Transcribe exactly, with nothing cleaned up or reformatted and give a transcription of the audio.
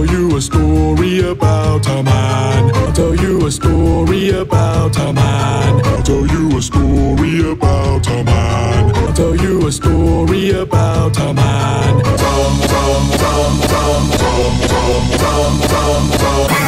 you a story about a man. I'll tell you a story about a man. I'll tell you a story about a man. I'll tell you a story about a man. Tom, tom, tom, tom, tom, tom, tom, tom, tom.